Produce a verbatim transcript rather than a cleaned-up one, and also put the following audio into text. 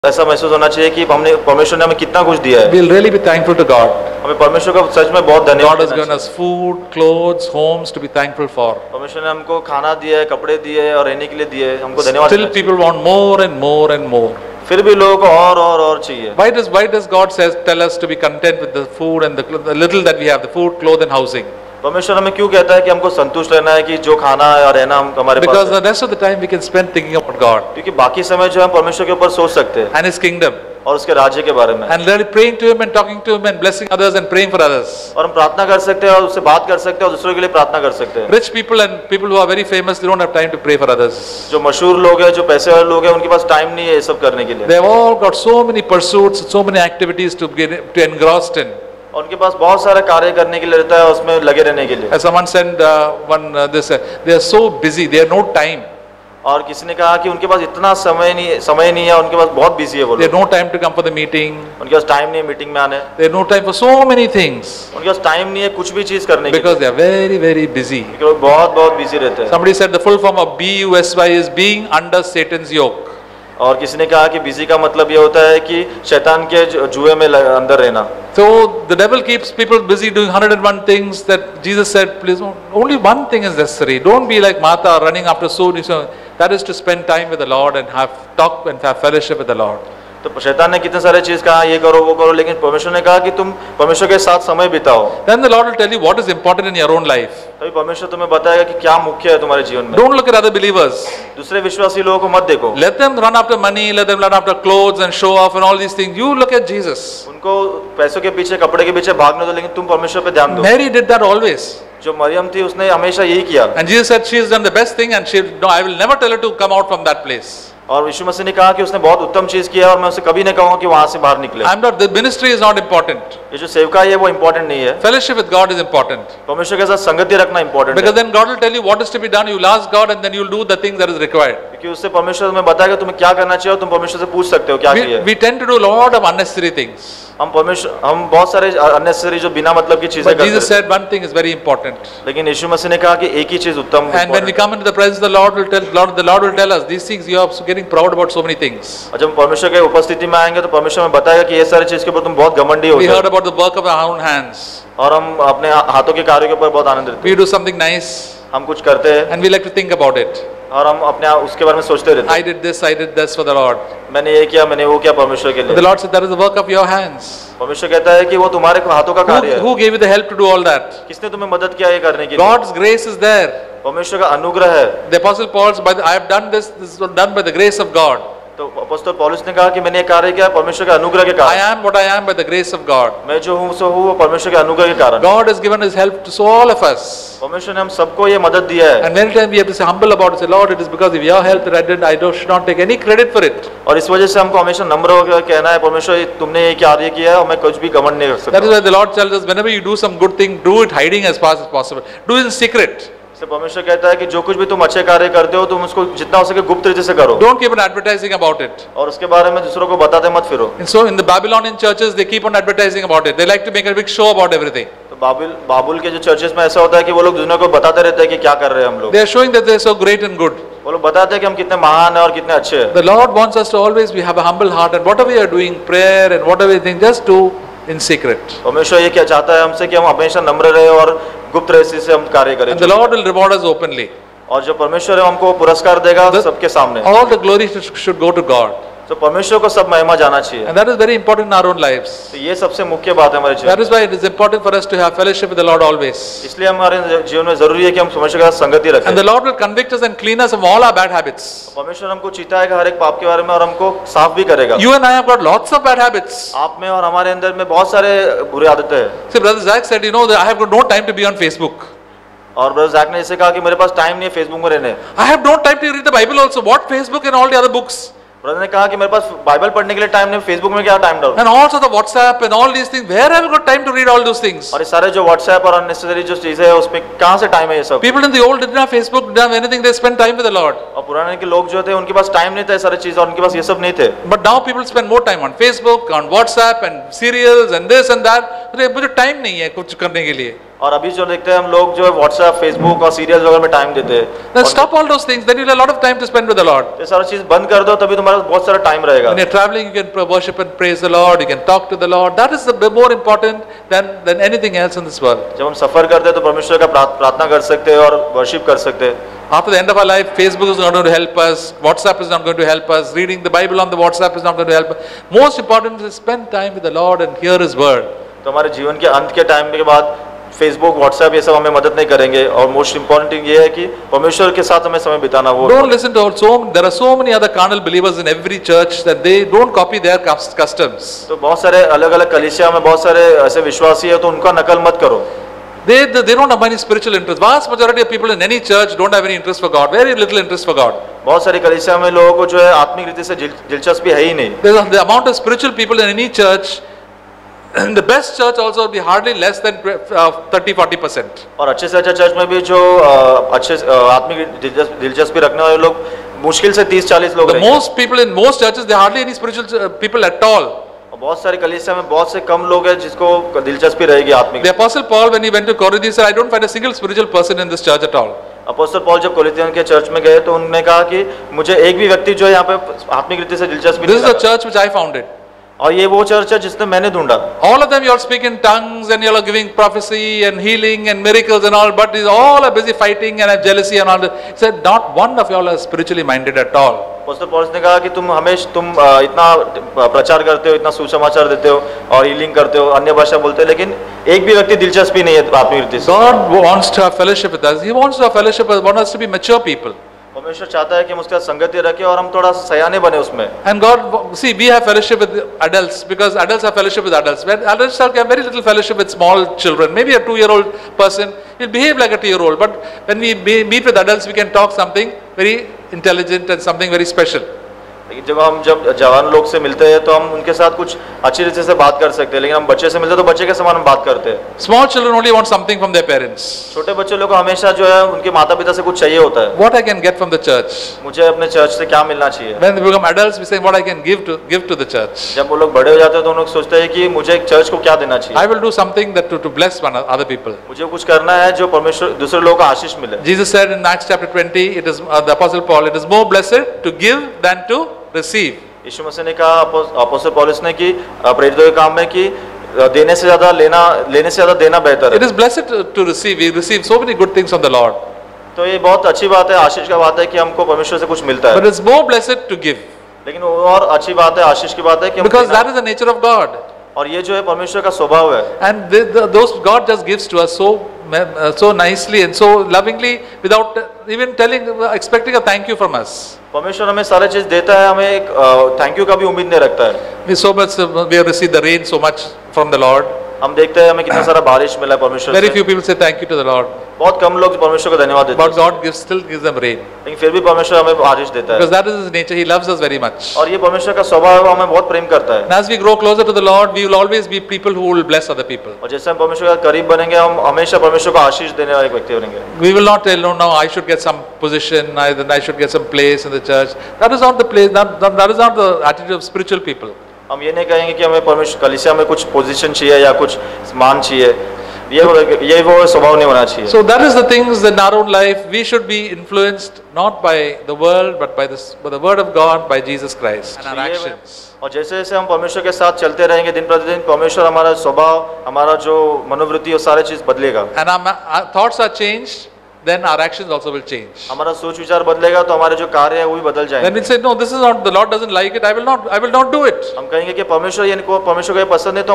ऐसा महसूस होना चाहिए कि हमने परमेश्वर ने हमें कितना कुछ दिया है। We'll really be thankful to God. हमें परमेश्वर का सच में बहुत धन्यवाद God has देना given us food, clothes, homes to be thankful for. चाहिए। परमेश्वर ने हमको खाना दिया है, कपड़े दिए हैं और रहने के लिए दिए हैं, हमको धन्यवाद Still देना चाहिए। people want more and more and more. फिर भी लोगों को और और और चाहिए। Why does why does God says tell us to be content with the food and the, the little that we have, the food, clothes and housing? परमेश्वर हमें क्यों कहता है कि हमको संतुष्ट रहना है कि जो खाना है और रहना हम हमारे Because पास है? the rest of the time we can spend thinking about God क्योंकि बाकी समय जो हम परमेश्वर के ऊपर सोच सकते हैं and His kingdom और उसके राज्य के बारे में, and really praying to Him and talking to Him and blessing others and praying for others. और हम प्रार्थना कर सकते हैं और उससे बात कर सकते हैं और दूसरों के लिए प्रार्थना कर सकते हैं। Rich people and people who are very famous, they don't have time to pray for others. जो मशहूर लोग हैं, जो पैसे वाले लोग हैं, उनके पास टाइम नहीं है ये सब करने के लिए। They have all got so many pursuits, so many activities to get to engrossed in. और उनके पास बहुत सारे कार्य करने के लिए रहता है, उसमें लगे रहने के लिए। As someone said, uh, one uh, this, uh, they are so busy, they have no time. और किसी ने कहा कि उनके पास इतना समय नहीं समय नहीं है, उनके पास बहुत बिजी है वो They have लोग। no time to come for the meeting. उनके पास टाइम नहीं है मीटिंग में आने, They have no time for so many things उनके पास टाइम नहीं है कुछ भी चीज करने के लिए, because they are very very busy. क्योंकि लोग बहुत बहुत बिजी रहते हैं। Somebody said the full form of B U S Y is being under Satan's yoke. और किसी ने कहा कि बिजी का मतलब ये होता है कि शैतान के जु- जुए में ल- अंदर रहना। So the devil keeps people busy doing one hundred one things that Jesus said, please, only one thing is necessary. Don't be like Martha running after so many. That is to spend time with the Lord and have talk and have fellowship with the Lord. तो शैतान ने कितने सारे चीज कहा, ये करो वो करो, लेकिन परमेश्वर ने कहा कि तुम परमेश्वर के साथ समय बिताओ। Then the Lord will tell you what is important in your own life. तभी परमेश्वर तुम्हें बताएगा कि क्या मुख्य है तुम्हारे जीवन में। Don't look at other believers. दूसरे विश्वासी लोगों को मत देखो, Let them run after money, let them run after clothes and show off and all these things. You look at Jesus. उनको पैसों के पीछे कपड़े के पीछे भागने दो, लेकिन तुम परमेश्वर पे ध्यान दो। Mary did that always. जो मरियम थी उसने हमेशा यही किया, And Jesus said she has done the best thing and she, no, I will never tell her to come out from that place. और यीशु मसीह ने कहा कि उसने बहुत उत्तम चीज किया और मैं उसे कभी नहीं कहूंगा कि वहां से बाहर निकले। I'm not, the ministry is not important. ये जो सेवकाई है वो इम्पोर्टेंट नहीं है, Fellowship with God is important. परमेश्वर के साथ संगति रखना इम्पोर्टेंट है। Because then God will tell you what is to be done. You will ask God and then you will do the thing that is required. क्योंकि उससे परमेश्वर तुम्हें बताएगा तुम्हें क्या करना चाहिए और तुम परमेश्वर से पूछ सकते हो क्या We, किया। we tend to do a lot of unnecessary things. हम परमेश्वर हम बहुत सारे अननेसेसरी जो बिना मतलब की चीजें But करते Jesus हैं, said one thing is very important. लेकिन यीशु मसीह ने कहा कि एक ही चीज उत्तम And when we important come into the presence of the Lord, will tell Lord, the Lord will tell us these things. You are getting proud about so many things. है। और जब हम परमेश्वर के उपस्थिति में आएंगे तो परमेश्वर हमें बताएगा कि ये सारी चीज के ऊपर तुम बहुत घमंडी हो We heard जाओ, about the work of our own hands. और हम अपने हाथों के कार्यों के ऊपर बहुत आनंद रहते We do something nice हैं। हम कुछ करते हैं and we like to think about it. और हम अपने उसके बारे में सोचते रहते I हैं, did this, I did this for the Lord. मैंने ये किया मैंने वो किया परमेश्वर के But the लिए। Lord said that is the work of your hands. परमेश्वर कहता है कि वो तुम्हारे हाथों का Who, कार्य है। who gave you the help to do all that? किसने तुम्हें मदद किया ये करने के लिए? God's grace is there. परमेश्वर का अनुग्रह है। The Apostle Paul said, "By the- I have done this. This was done by the grace of God. तो अपॉस्टल पौलुस ने कहा कि मैंने ये कार्य किया परमेश्वर के अनुग्रह के I कारण। am what I am by the grace of God." मैं जो हूँ सो हूँ वो परमेश्वर के अनुग्रह के कारण। God has given His help to so all of us. परमेश्वर ने हम सबको ये मदद दिया है, And many times we have to say humble about it. Say, Lord, it is because of your help that I did. I don't, should not take any credit for it. और इस वजह से हमको हमेशा नम्र होकर कहना है परमेश्वर ये तुमने ये कार्य किया है और मैं कुछ भी घमंड नहीं कर That is सकता। why the Lord tells us, whenever you do some good thing, do it hiding as fast as possible. Do it in secret. इसलिए परमेश्वर कहता है कि जो कुछ भी तुम अच्छे कार्य करते हो तुम उसको जितना हो सके गुप्त रीति से करो Don't keep on advertising about it. और उसके बारे में दूसरों को बताते मत फिरो। And so in the Babylonian churches, they keep on advertising about it. They like to make a big show about everything. तो बाबुल बाबुल के जो चर्चेस में ऐसा होता है कि वो लोग दुनिया को बताते रहते हैं कि क्या कर रहे हैं हम लोग। They are showing that they are so great and good. वो लोग बताते हैं कि हम कितने महान हैं और कितने अच्छे हैं। The Lord wants us to always be, have a humble heart, and whatever you are doing, prayer and whatever you think, just do in secret. परमेश्वर ये क्या चाहता है हमसे कि हम हमेशा नम्र रहे और गुप्त रीति से हम कार्य करें। And the Lord will reward us openly. और जो परमेश्वर है हमको पुरस्कार देगा The- सबके सामने। All the glory should should go to God. तो परमेश्वर को सब महिमा जाना चाहिए। And that is very important in our own lives. तो ये सबसे मुख्य बात है हमारे जीवन That is why it is important for us to have fellowship with the Lord always. में। इसलिए हमारे जीवन में जरूरी है कि हम परमेश्वर के साथ संगति And रखें। the Lord will convict us and clean us of all our bad habits. परमेश्वर हमको चिताएगा हर एक पाप के बारे में और हमको साफ भी करेगा। You and I have got lots of bad habits. आप में और हमारे अंदर में बहुत सारे बुरी आदतें हैं। See, Brother Zach said, you know, that I have got no time to be on Facebook. और ब्रदर जैक ने इसे कहा कि मेरे पास टाइम नहीं है फेसबुक में रहने। I have no time to read the Bible also. What Facebook and all the other books? Brother ने कहा कि मेरे पास बाइबल पढ़ने के लिए टाइम नहीं, फेसबुक में क्या टाइम डालूं? And also the WhatsApp and all these things. Where have you got time to read all those things? और ये सारे जो व्हाट्सएप और अननेसेसरी जो चीजें हैं उसमें कहाँ से टाइम है ये सब? People in the old didn't have Facebook, didn't have anything. They spent time with the Lord. और पुराने के लोग जो थे उनके पास टाइम नहीं था ये सारी चीजें और उनके पास ये सब नहीं थे। But now people spend more time on Facebook, on WhatsApp and serials and this and that. अरे मुझे टाइम नहीं है कुछ करने के लिए. और अभी जो देखते हैं हम लोग जो है व्हाट्सएप, फेसबुक और सीरियल्स वगैरह में टाइम देते हैं। Then और stop all those things. Then you'll have a lot of time to spend with the Lord. ये सारा चीज बंद कर दो, तभी तुम्हारे पास बहुत सारा टाइम रहेगा। When you're traveling, you can pr- worship and praise the Lord. You can talk to the Lord. That is the b- more important than than anything else in this world. जब हम सफर करते हैं तो परमेश्वर का प्रार्थ- प्रार्थना कर सकते हैं और वर्शिप कर सकते हैं। After the end of our life, Facebook is not going to help us. WhatsApp is not going to help us. Reading the Bible on the WhatsApp is not going to help us. Most important is spend time with the Lord and hear His word. तो हमारे जीवन के अंत के time के बाद Facebook, WhatsApp ये सब हमें मदद नहीं करेंगे, और मोस्ट इम्पोर्टेंट थिंग ये है कि परमेश्वर के साथ हमें समय बिताना। वो Don't listen to so there are so many other carnal believers in every church that they don't copy their cus- customs. तो बहुत सारे अलग अलग कलीसिया में बहुत सारे ऐसे विश्वासी है, तो उनका नकल मत करो। They, they they don't have any spiritual interest. Vast majority of people in any church don't have any interest for God. Very little interest for God. बहुत सारी कलीसिया में लोगों को जो है आत्मिक रीति से दिल- दिलचस्पी है ही नहीं। There's a- the amount of spiritual people in any church, in the best church also will be hardly less than thirty to forty percent. और अच्छे से अच्छा चर्च में भी जो अ, अच्छे अ, आत्मिक दिलचस्प- दिलचस्पी रखने वाले लोग मुश्किल से तीस चालीस लोग The रहेंगे। most people in most churches, there are hardly any spiritual uh, people at all. और बहुत सारी कलीसिया में बहुत से कम लोग हैं जिसको दिलचस्पी रहेगी आत्मिक। The Apostle Paul, when he went to Corinth, he said, I don't find a single spiritual person in this church at all. Apostle Paul जब कोरिन्थियन के चर्च में गए तो उन्होंने कहा कि मुझे एक भी व्यक्ति जो है यहाँ पे आत्मिक रीति से दिलचस्पी This नहीं is the लगा। church which I founded. और ये वो चर्च है जिसने मैंने ढूंढा। All of them, you all speak in tongues and you all are giving prophecy and healing and miracles and all, but these all are busy fighting and have jealousy and all that. He said, not one of you all are spiritually minded at all. Apostle पौलुस ने कहा कि तुम हमेशा तुम अ, इतना प्रचार करते हो, इतना सुसमाचार देते हो और हीलिंग करते हो, अन्य भाषा बोलते हो, लेकिन एक भी व्यक्ति दिलचस्पी नहीं है आत्मिक रीति से। God wants to have fellowship with us. He wants to have fellowship with us, wants us to be mature people. परमेश्वर चाहता है कि हम उसके साथ संगति रखें और हम थोड़ा सा सयाने बने उसमें। And God, see, we have fellowship with adults because adults have fellowship with adults. When adults have very little fellowship with small children, maybe a two-year-old person will behave like a two-year-old, but when we be- meet with adults, we can talk something very intelligent and something very special. लेकिन जब हम जब जवान लोग से मिलते हैं तो हम उनके साथ कुछ अच्छी रीति से बात कर सकते हैं, लेकिन हम बच्चे से मिलते हैं तो बच्चे के समान हम बात करते हैं। Small children only want something from their parents. छोटे बच्चे लोग को हमेशा जो है उनके माता पिता से कुछ चाहिए होता है। What I can get from the church. मुझे अपने चर्च से क्या मिलना चाहिए। When they become adults, we say what I can give to give to the church. जब वो लोग बड़े हो जाते हैं तो उन लोग सोचते हैं कि मुझे चर्च को क्या देना चाहिए। I will do something that to, to bless one other people. मुझे कुछ करना है जो परमेश्वर दूसरे लोगों को आशीष मिले। Jesus said in Acts chapter twenty, it is uh, the Apostle Paul, it is more blessed to give than to receive. यीशु मसीह ने कहा अपोस्तल पौलुस ने कि अ, प्रेरितों के काम में कि अ, देने से ज्यादा लेना लेने से ज्यादा देना बेहतर It है। is blessed to, to receive. We receive so many good things from the Lord. तो ये बहुत अच्छी बात है, आशीष का बात है कि हमको परमेश्वर से कुछ मिलता But है। it's more blessed to give. लेकिन वो और अच्छी बात है, आशीष की बात है कि हम Because देना- that is the nature of God. और ये जो है परमेश्वर का स्वभाव है। And the, the, those God just gives to us so uh, so nicely and so lovingly without even telling, expecting a thank you from us. परमेश्वर हमें सारे चीज देता है, हमें एक थैंक यू का भी उम्मीद नहीं रखता है। We so much, uh, we have received the rain so much from the Lord. हम देखते हैं हमें कितना सारा बारिश मिला है परमेश्वर Very से। few people say thank you to the Lord. बहुत कम लोग परमेश्वर को धन्यवाद देते But हैं, God gives, still gives them rain. लेकिन फिर भी परमेश्वर हमें बारिश देता है। Because that is His nature. He loves us very much. और ये परमेश्वर का स्वभाव है, वो हमें बहुत प्रेम करता है। And as we grow closer to the Lord, we will always be people who will bless other people. और जैसे हम परमेश्वर का करीब बनेंगे, हम हमेशा परमेश्वर को आशीष देने वाले व्यक्ति बनेंगे। We will not tell, no, no, I should get some position, I, then I should get some place in the church. That is not the place, that, that, that is not the attitude of spiritual people. हम ये नहीं कहेंगे कि हमें परमेश्वर कलीसिया में कुछ पोजीशन चाहिए या कुछ मान चाहिए, ये वो- ये वो स्वभाव नहीं होना चाहिए। So that is the things in our own life, we should be influenced not by the world, but by, this, by the word of God, by Jesus Christ. And our ये- actions. और जैसे जैसे हम परमेश्वर के साथ चलते रहेंगे दिन प्रतिदिन, परमेश्वर हमारा स्वभाव, हमारा जो मनोवृत्ति, वो सारे चीज बदलेगा। And our, ma- our thoughts are changed, then our actions also will change. हमारा सोच विचार बदलेगा तो हमारे जो कार्य है वो भी बदल Then जाएंगे। we'll say, no, this is not, the Lord doesn't like it, I will not, I will not do it. हम कहेंगे कि परमेश्वर ये इनको परमेश्वर को ये पसंद है तो